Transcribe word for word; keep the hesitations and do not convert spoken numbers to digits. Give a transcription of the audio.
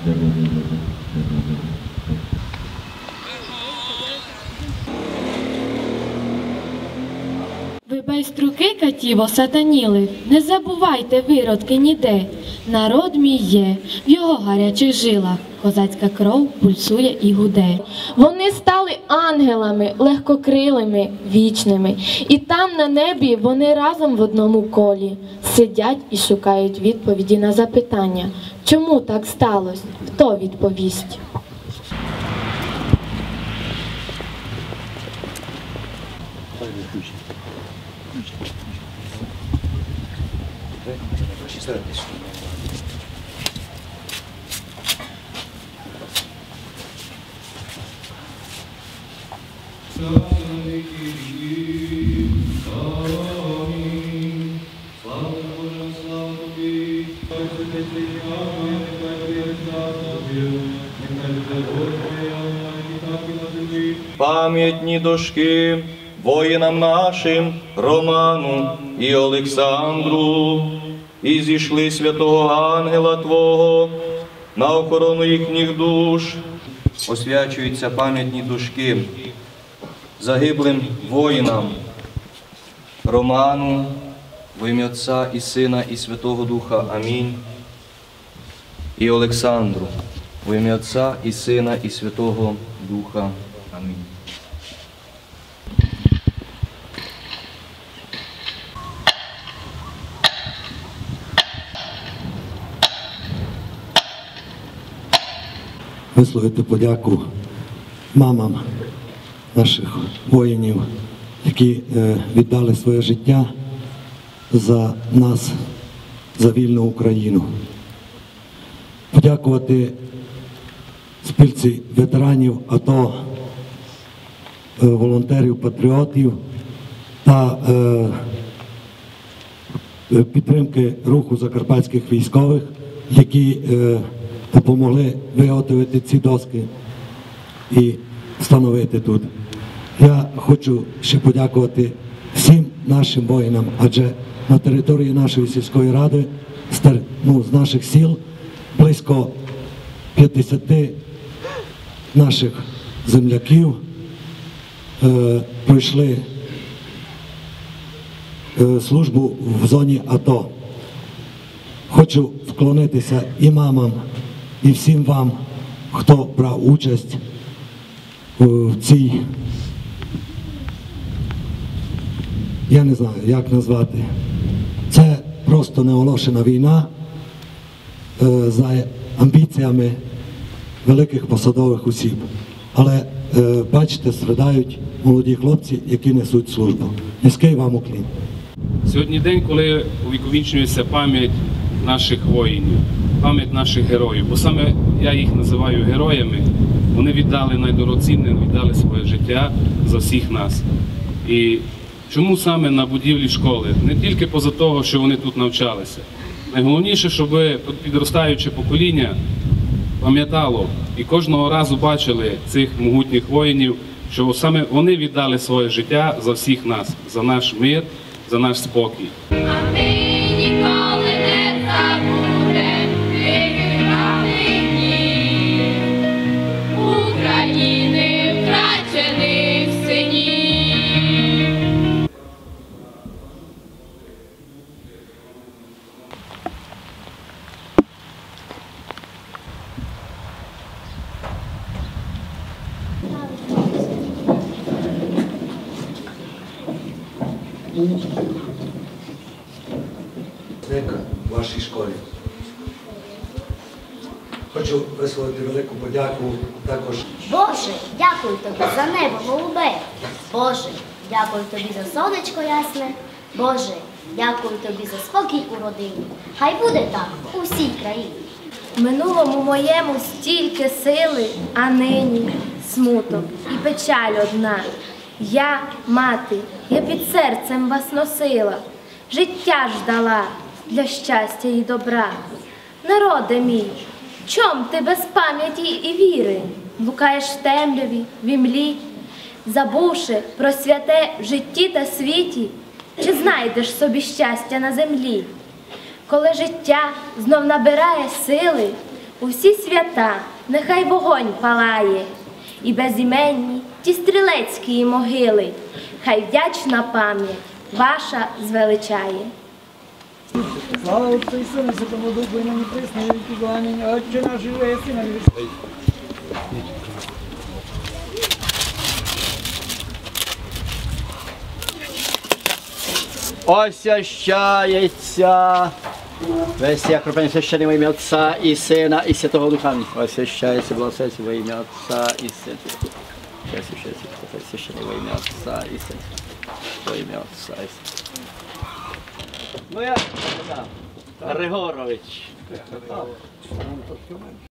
Ви байструки, катіво, сатаніли, не забувайте, виродки, ніде. Народ мій є, в його гарячих жилах козацька кров пульсує і гуде. Вони стали ангелами, легкокрилими, вічними. І там на небі вони разом в одному колі сидять і шукають відповіді на запитання. Чому так сталося? Хто відповість? Пам'ятні дошки воїнам нашим Роману і Олександру, і зійшли святого ангела Твого на охорону їхніх душ. Освячуються пам'ятні дошки загиблим воїнам Роману, во ім'я Отця і Сина і Святого Духа. Амінь. І Олександру, во ім'я Отця і Сина і Святого Духа. Амінь. Висловити подяку мамам наших воїнів, які віддали своє життя за нас, за вільну Україну. Подякувати спілці ветеранів АТО, волонтерів, патріотів та підтримки руху закарпатських військових, які допомогли виготовити ці доски і встановити тут. Я хочу ще подякувати всім нашим воїнам, адже на території нашої сільської ради, ну, з наших сіл, близько п'ятдесяти наших земляків е, пройшли е, службу в зоні АТО. Хочу вклонитися і мамам, і всім вам, хто брав участь в цій, я не знаю, як назвати. Це просто неоголошена війна е, за амбіціями великих посадових осіб. Але, е, бачите, страдають молоді хлопці, які несуть службу. Низький вам уклін. Сьогодні день, коли увіковічнюється пам'ять наших воїнів, пам'ять наших героїв. Бо саме я їх називаю героями. Вони віддали найдорогоцінне, віддали своє життя за всіх нас. І чому саме на будівлі школи? Не тільки поза того, що вони тут навчалися. Найголовніше, щоб підростаюче покоління пам'ятало і кожного разу бачили цих могутніх воїнів, що саме вони віддали своє життя за всіх нас, за наш мир, за наш спокій. А ми ніколи не забудемо виграних днів України, втрачених синів. В вашій школі. Хочу висловити велику подяку також. Боже, дякую тобі за небо голубе. Боже, дякую тобі за сонечко ясне. Боже, дякую тобі за спокій у родині. Хай буде так у всій країні. В минулому моєму стільки сили, а нині смуток і печаль одна. Я, мати, я під серцем вас носила, життя ждала для щастя і добра. Народе мій, чом ти без пам'яті і віри блукаєш в темряві, в імлі, забувши про святе в житті та світі, чи знайдеш собі щастя на землі? Коли життя знов набирає сили, усі свята, нехай вогонь палає, і безіменні ті стрілецькі могили, хай вдячна пам'ять ваша звеличає. Слава Отцу і Сину, Святому Духу, і нині присно, і віки благання, Отче наш, і єси на небесах. Освящається весь як кропень священий во ім'я Отця і Сина, і Святого Духа. Освящається, благословиться во ім'я Отця і Сина. Освящається, священий во ім'я Отця і Сина. Во ім'я Отця і Сина. Ну я, Григорович.